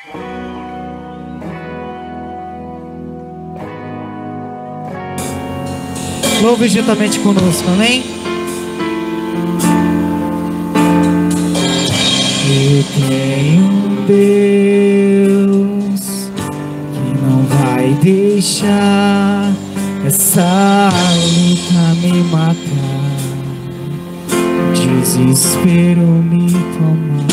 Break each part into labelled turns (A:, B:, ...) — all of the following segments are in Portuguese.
A: Louve juntamente conosco, amém? Eu tenho um Deus que não vai deixar essa luta me matar, desespero me tomar.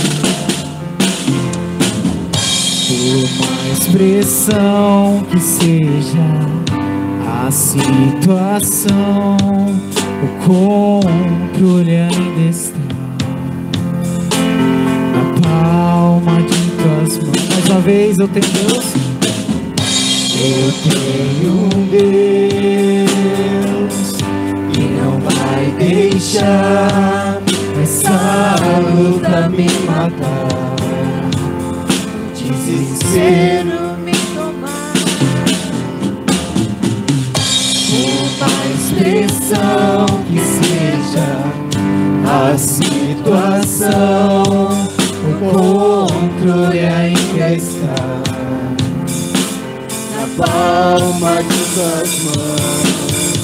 A: Por mais pressão que seja a situação, o controle ainda está na palma de tuas mãos. Mais uma vez, eu tenho Deus. Eu tenho um Deus que não vai deixar essa luta me matar, desespero me tomar. Por mais pressão que seja a situação, o controle ainda está na palma de tuas mãos.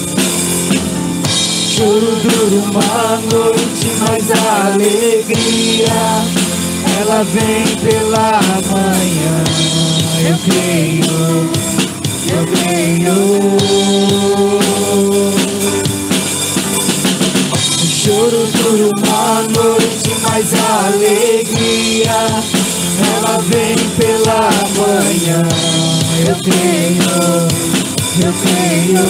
A: Choro duro uma noite, mas a alegria ela vem pela manhã. Eu creio, eu creio. Choro duro uma noite, mas a alegria ela vem pela manhã. Eu creio, eu creio.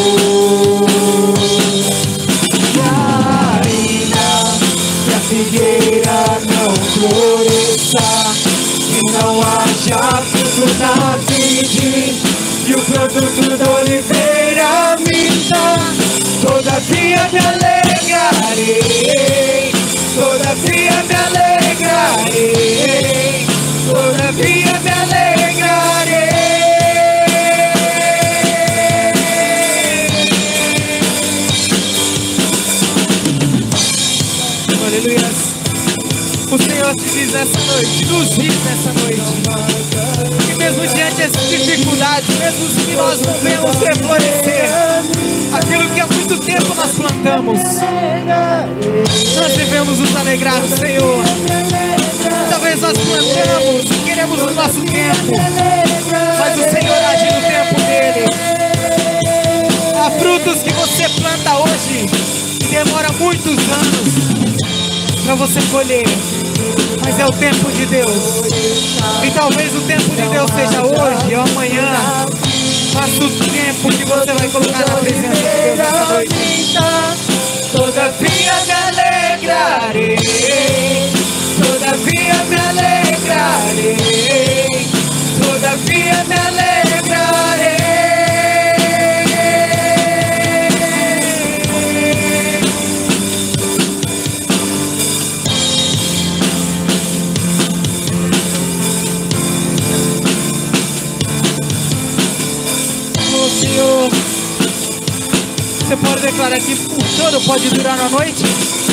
A: E ainda que a figueira não floresça e não haja fruto na vide e o produto da oliveira minta, todavia me alegrarei, todavia me alegrarei, todavia me alegrarei. Aleluia. O Senhor te diz nessa noite, nos diz nessa noite, que mesmo diante dessas dificuldades, mesmo que nós não vemos reflorescer aquilo que há muito tempo nós plantamos, nós devemos nos alegrar no Senhor. Talvez nós plantamos e queremos o nosso tempo, mas o Senhor age no tempo dele. Há frutos que você planta hoje e demora muitos anos para você colher, mas é o tempo de Deus. E talvez o tempo de Deus seja hoje ou amanhã. Faça o tempo que você vai colocar na presença de Deus nessa noite. Todavia me alegrarei, todavia me alegrarei, todavia me alegrarei. Senhor, você pode declarar que o choro pode durar uma noite?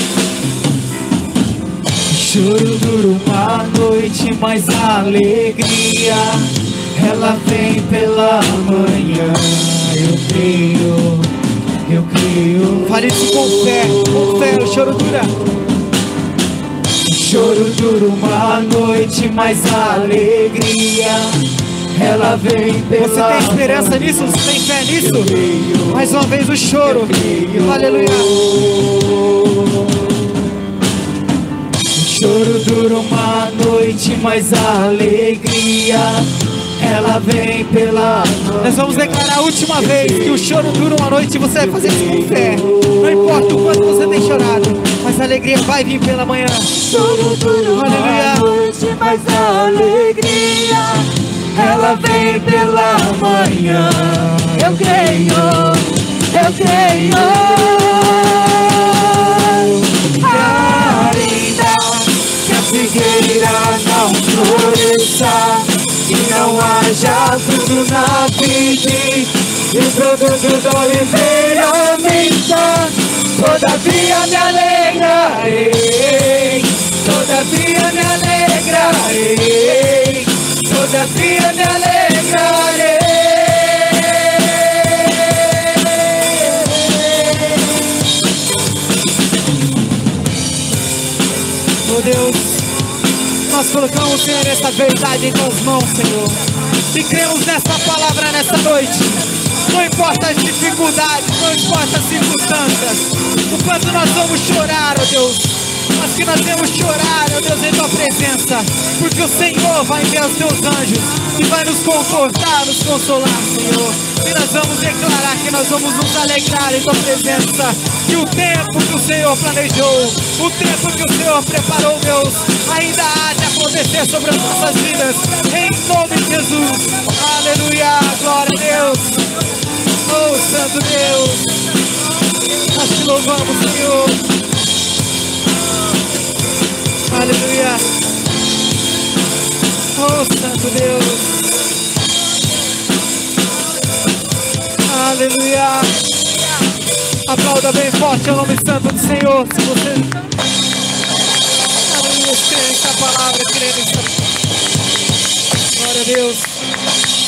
A: O choro dura uma noite, mas a alegria ela vem pela manhã. Eu creio, eu creio. Fale isso com fé, o choro dura. O choro dura uma noite, mas a alegria ela vem pela. Você tem esperança nisso? Você tem fé nisso? Mais uma vez o choro. Aleluia. O choro dura uma noite, mas a alegria ela vem pela. Nós vamos declarar a última vez que o choro dura uma noite e você vai fazer isso com fé. Não importa o quanto você tem chorado, mas a alegria vai vir pela manhã.
B: Choro dura uma noite, mas a alegria ela vem pela manhã. Eu creio, eu creio. Ainda que a figueira não floresça e não haja fruto na vide e o produto da oliveira minta, todavia me alegrarei, todavia me alegrarei, todavia me alegrarei.
A: Oh Deus, nós colocamos, Senhor, essa verdade em tuas mãos, Senhor, e cremos nessa palavra nessa noite. Não importa as dificuldades, não importa as circunstâncias, o quanto nós vamos chorar, ó Deus, mas que nós vamos chorar, ó Deus, em tua presença, porque o Senhor vai enviar os teus anjos e vai nos confortar, nos consolar, Senhor. E nós vamos declarar que nós vamos nos alegrar em tua presença. E o tempo que o Senhor planejou, o tempo que o Senhor preparou, Deus, ainda há de acontecer sobre as nossas vidas, em nome de Jesus. Aleluia, glória a Deus. Oh, Santo Deus, nós te louvamos, Senhor. Aleluia. Oh, Santo Deus. Aleluia. Aplauda bem forte o nome santo do Senhor. Se você, aleluia, crê nessa palavra, crê nessa. Glória a Deus.